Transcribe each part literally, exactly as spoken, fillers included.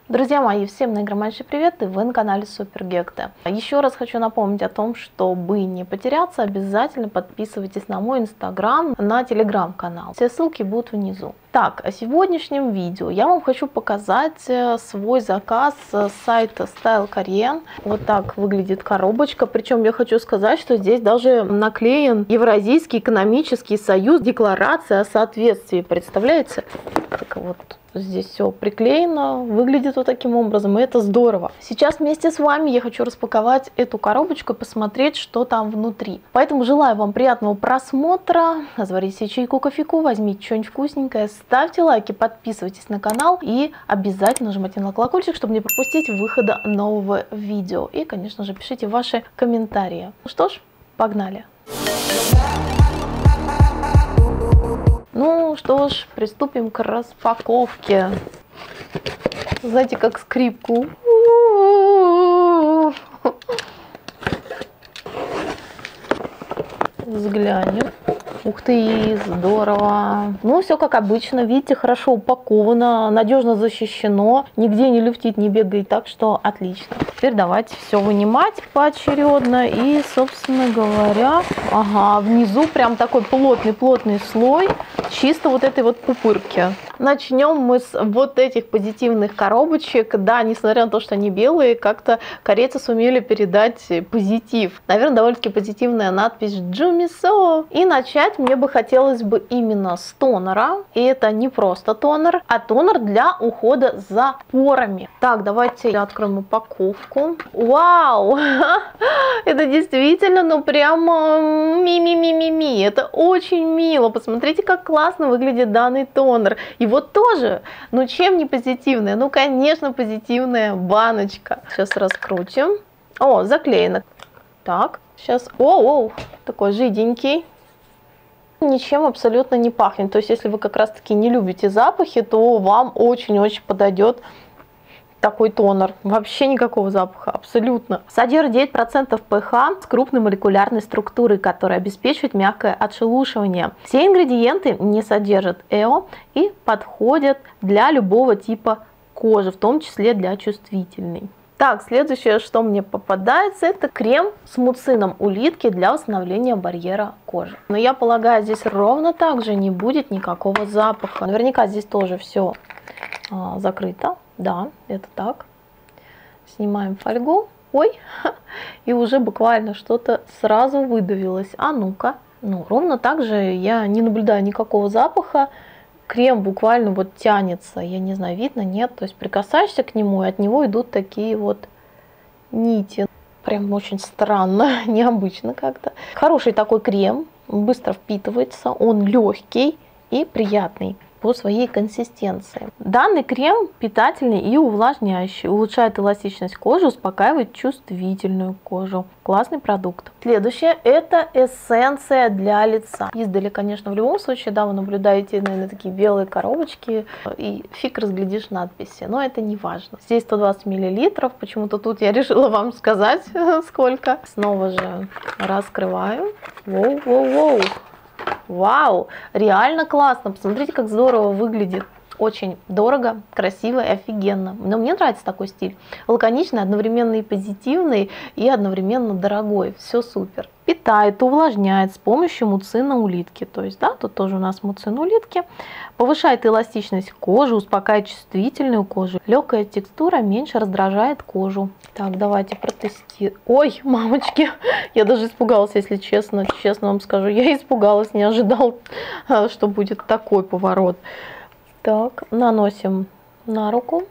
Друзья мои, всем наигроманший привет, и вы на канале Супергекта. Еще раз хочу напомнить о том, чтобы не потеряться, обязательно подписывайтесь на мой инстаграм, на телеграм-канал. Все ссылки будут внизу. Так, о сегодняшнем видео я вам хочу показать свой заказ с сайта Style Korean. Вот так выглядит коробочка, причем я хочу сказать, что здесь даже наклеен Евразийский экономический союз, декларация о соответствии, представляете? Так вот. Здесь все приклеено, выглядит вот таким образом, и это здорово. Сейчас вместе с вами я хочу распаковать эту коробочку и посмотреть, что там внутри. Поэтому желаю вам приятного просмотра. Заварите чайку, кофейку, возьмите что-нибудь вкусненькое, ставьте лайки, подписывайтесь на канал и обязательно нажимайте на колокольчик, чтобы не пропустить выхода нового видео. И, конечно же, пишите ваши комментарии. Ну что ж, погнали! Ну что ж, приступим к распаковке. Знаете, как скрипку. Взглянем. Ух ты, здорово. Ну, все как обычно, видите, хорошо упаковано, надежно защищено, нигде не люфтит, не бегает, так что отлично. Теперь давайте все вынимать поочередно и, собственно говоря, ага, внизу прям такой плотный-плотный слой чисто вот этой вот пупырки. Начнем мы с вот этих позитивных коробочек. Да, несмотря на то, что они белые, как-то корейцы сумели передать позитив. Наверное, довольно-таки позитивная надпись «Джумисо». И начать мне бы хотелось бы именно с тонера. И это не просто тонер, а тонер для ухода за порами. Так, давайте откроем упаковку. Вау! Это действительно, ну прямо ми-ми-ми-ми-ми. Это очень мило. Посмотрите, как классно выглядит данный тонер. И вот тоже, ну чем не позитивная? Ну, конечно, позитивная баночка. Сейчас раскрутим. О, заклеено. Так, сейчас, о-о, такой жиденький. Ничем абсолютно не пахнет. То есть, если вы как раз-таки не любите запахи, то вам очень-очень подойдет такой тонер. Вообще никакого запаха, абсолютно. Содержит девять процентов пэ-ха с крупной молекулярной структурой, которая обеспечивает мягкое отшелушивание. Все ингредиенты не содержат ЭО и подходят для любого типа кожи, в том числе для чувствительной. Так, следующее, что мне попадается, это крем с муцином улитки для восстановления барьера кожи. Но я полагаю, здесь ровно так же не будет никакого запаха. Наверняка здесь тоже все а, закрыто. Да, это так. Снимаем фольгу. Ой, и уже буквально что-то сразу выдавилось. А ну-ка. Ну, ровно так же я не наблюдаю никакого запаха. Крем буквально вот тянется. Я не знаю, видно, нет. То есть прикасаешься к нему, и от него идут такие вот нити. Прям очень странно, необычно как-то. Хороший такой крем. Быстро впитывается. Он легкий и приятный по своей консистенции. Данный крем питательный и увлажняющий, улучшает эластичность кожи, успокаивает чувствительную кожу. Классный продукт. Следующее – это эссенция для лица. Издали, конечно, в любом случае, да, вы наблюдаете, наверное, такие белые коробочки, и фиг разглядишь надписи, но это не важно. Здесь сто двадцать миллилитров, почему-то тут я решила вам сказать, сколько. Снова же раскрываю. Воу-воу-воу. Вау, реально классно. Посмотрите, как здорово выглядит. Очень дорого, красиво и офигенно. Но мне нравится такой стиль. Лаконичный, одновременно и позитивный, и одновременно дорогой. Все супер. Питает, увлажняет с помощью муцина улитки. То есть, да, тут тоже у нас муцин улитки. Повышает эластичность кожи, успокаивает чувствительную кожу. Легкая текстура меньше раздражает кожу. Так, давайте протестируем. Ой, мамочки, я даже испугалась, если честно. Честно вам скажу, я испугалась, не ожидал, что будет такой поворот. Так, наносим на руку.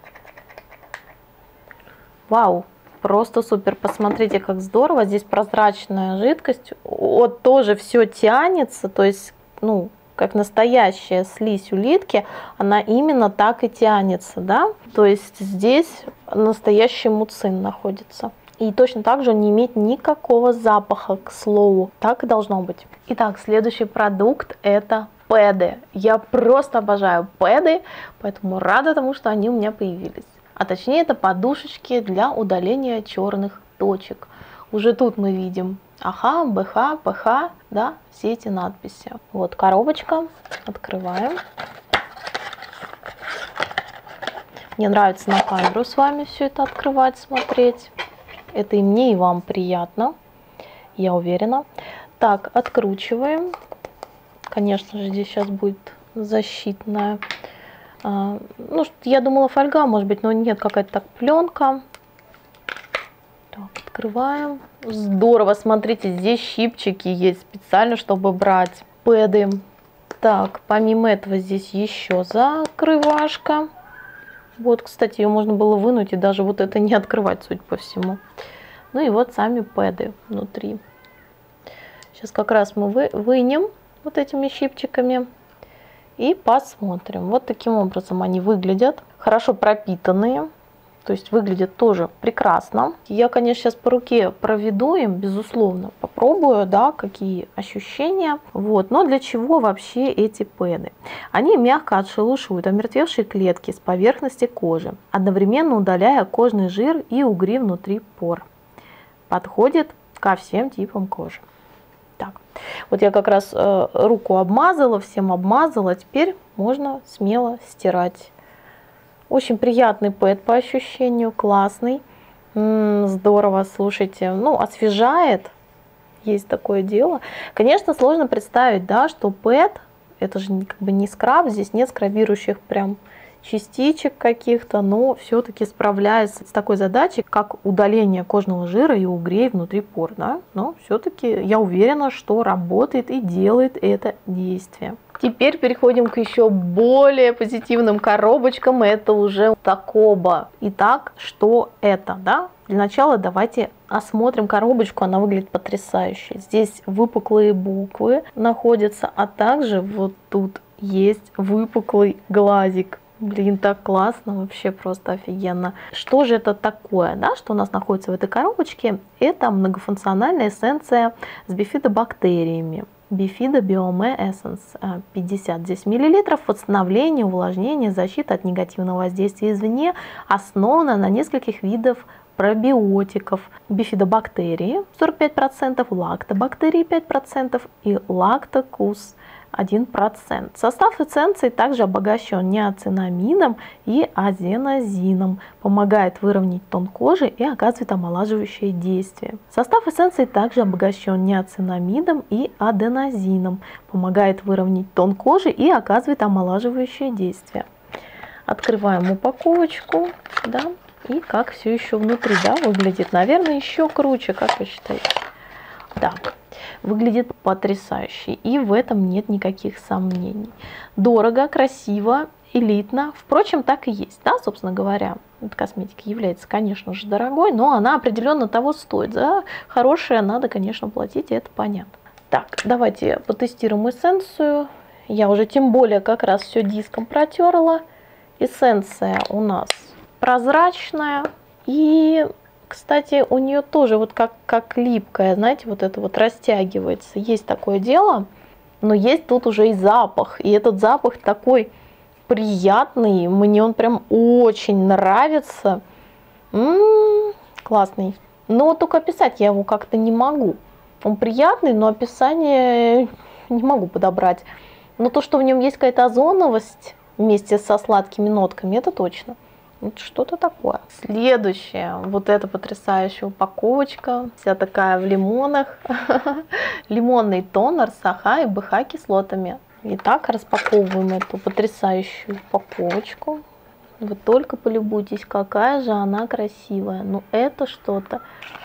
Вау, просто супер. Посмотрите, как здорово. Здесь прозрачная жидкость. Вот тоже все тянется, то есть, ну, как настоящая слизь улитки, она именно так и тянется, да? То есть здесь настоящий муцин находится. И точно так же он не имеет никакого запаха, к слову. Так и должно быть. Итак, следующий продукт – это пэды. Я просто обожаю пэды, поэтому рада тому, что они у меня появились. А точнее, это подушечки для удаления черных точек. Уже тут мы видим АХ, БХ, ПХ, да, все эти надписи. Вот коробочка, открываем. Мне нравится на камеру с вами все это открывать, смотреть. Это и мне, и вам приятно, я уверена. Так, откручиваем. Конечно же, здесь сейчас будет защитная. А, ну, я думала фольга, может быть, но нет, какая-то так пленка. Так, открываем. Здорово, смотрите, здесь щипчики есть специально, чтобы брать пэды. Так, помимо этого здесь еще закрывашка. Вот, кстати, ее можно было вынуть и даже вот это не открывать, судя по всему. Ну и вот сами пэды внутри. Сейчас как раз мы вы, вынем вот этими щипчиками и посмотрим. Вот таким образом они выглядят. Хорошо пропитанные. То есть выглядят тоже прекрасно. Я, конечно, сейчас по руке проведу им, безусловно. Попробую, да, какие ощущения. Вот. Но для чего вообще эти пэды? Они мягко отшелушивают омертвевшие клетки с поверхности кожи, одновременно удаляя кожный жир и угри внутри пор. Подходит ко всем типам кожи. Так, вот я как раз э, руку обмазала, всем обмазала. Теперь можно смело стирать. Очень приятный пэд по ощущению, классный. М-м, здорово, слушайте, ну, освежает, есть такое дело. Конечно, сложно представить, да, что пэд, это же как бы не скраб, здесь нет скрабирующих прям частичек каких-то, но все-таки справляется с такой задачей, как удаление кожного жира и угрей внутри пор, да? Но все-таки я уверена, что работает и делает это действие. Теперь переходим к еще более позитивным коробочкам, это уже Такоба. Итак, что это, да? Для начала давайте осмотрим коробочку, она выглядит потрясающе. Здесь выпуклые буквы находятся, а также вот тут есть выпуклый глазик. Блин, так классно, вообще просто офигенно. Что же это такое, да, что у нас находится в этой коробочке? Это многофункциональная эссенция с бифидобактериями. Бифидо Биоме Эссенс пятьдесят десять миллилитров. Восстановление, увлажнение, защита от негативного воздействия извне, основана на нескольких видах пробиотиков. Бифидобактерии сорок пять процентов, лактобактерии пять процентов и лактокус один процент. Состав эссенции также обогащен неоцинамидом и азенозином, помогает выровнять тон кожи и оказывает омолаживающее действие. Состав эссенции также обогащен неоцинамидом и аденозином, помогает выровнять тон кожи и оказывает омолаживающее действие. Открываем упаковочку, да, и как все еще внутри, да, выглядит. Наверное, еще круче, как вы считаете? Так. Выглядит потрясающе, и в этом нет никаких сомнений. Дорого, красиво, элитно. Впрочем, так и есть, да, собственно говоря. Эта косметика является, конечно же, дорогой, но она определенно того стоит. За хорошее надо, конечно, платить, и это понятно. Так, давайте потестируем эссенцию. Я уже тем более как раз все диском протерла. Эссенция у нас прозрачная и... Кстати, у нее тоже вот как, как липкая, знаете, вот это вот растягивается. Есть такое дело, но есть тут уже и запах. И этот запах такой приятный, мне он прям очень нравится. М-м, классный. Но только описать я его как-то не могу. Он приятный, но описание не могу подобрать. Но то, что в нем есть какая-то озоновость вместе со сладкими нотками, это точно. Что-то такое. Следующее, вот эта потрясающая упаковочка, вся такая в лимонах. Лимонный тонер с АХ и БХ кислотами. Итак, распаковываем эту потрясающую упаковочку. Вы только полюбуйтесь, какая же она красивая. Ну это что-то.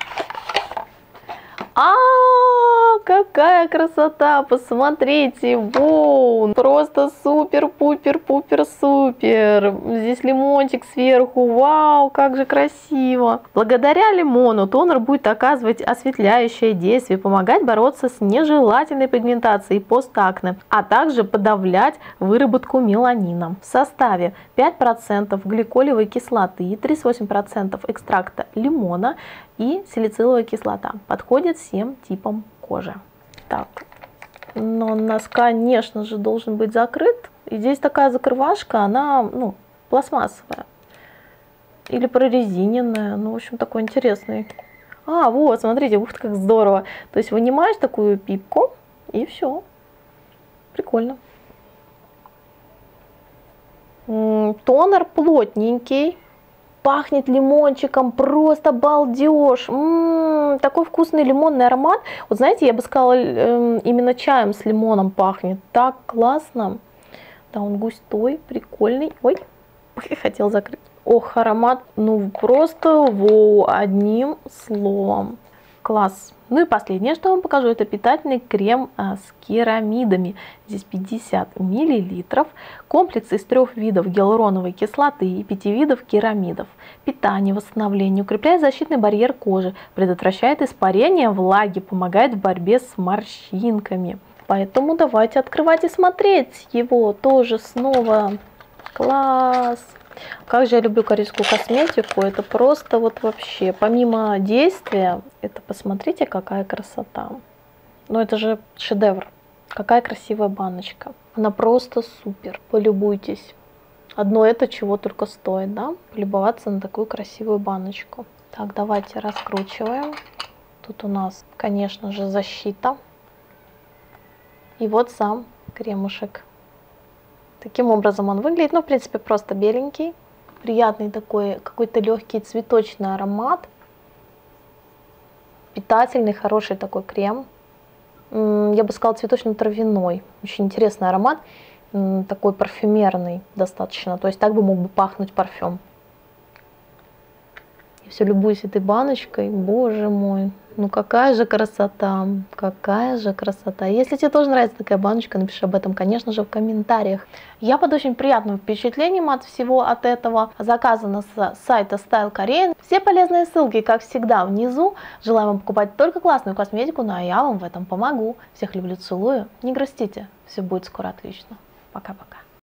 А, какая красота! Посмотрите, воу, просто супер-пупер-пупер-супер. Здесь лимончик сверху, вау, как же красиво. Благодаря лимону тонер будет оказывать осветляющее действие, помогать бороться с нежелательной пигментацией постакне, а также подавлять выработку меланина. В составе пять процентов гликолевой кислоты и тридцать восемь процентов экстракта лимона и салициловая кислота. Подходит всем типам кожи. Так, но у нас, конечно же, должен быть закрыт. И здесь такая закрывашка, она, ну, пластмассовая. Или прорезиненная. Ну, в общем, такой интересный. А, вот, смотрите, ух ты, как здорово. То есть вынимаешь такую пипку, и все. Прикольно. Тонер плотненький. Пахнет лимончиком, просто балдеж. М-м, такой вкусный лимонный аромат. Вот знаете, я бы сказала, именно чаем с лимоном пахнет. Так классно. Да, он густой, прикольный. Ой, хотел закрыть. Ох, аромат, ну просто воу, одним словом. Класс. Ну и последнее, что я вам покажу, это питательный крем а, с керамидами. Здесь пятьдесят миллилитров. Комплекс из трех видов гиалуроновой кислоты и пяти видов керамидов. Питание, восстановление, укрепляет защитный барьер кожи, предотвращает испарение влаги, помогает в борьбе с морщинками. Поэтому давайте открывать и смотреть его тоже снова. Класс! Как же я люблю корейскую косметику, это просто вот вообще, помимо действия, это посмотрите, какая красота. Ну это же шедевр, какая красивая баночка. Она просто супер, полюбуйтесь. Одно это чего только стоит, да, полюбоваться на такую красивую баночку. Так, давайте раскручиваем. Тут у нас, конечно же, защита. И вот сам кремушек. Таким образом он выглядит, ну, в принципе, просто беленький. Приятный такой, какой-то легкий цветочный аромат. Питательный, хороший такой крем. Я бы сказала, цветочно-травяной. Очень интересный аромат. Такой парфюмерный достаточно. То есть так бы мог бы пахнуть парфюм. И все любуюсь этой баночкой. Боже мой. Ну какая же красота, какая же красота. Если тебе тоже нравится такая баночка, напиши об этом, конечно же, в комментариях. Я под очень приятным впечатлением от всего от этого. Заказано с сайта Style Korean. Все полезные ссылки, как всегда, внизу. Желаю вам покупать только классную косметику, ну а я вам в этом помогу. Всех люблю, целую. Не грустите, все будет скоро отлично. Пока-пока.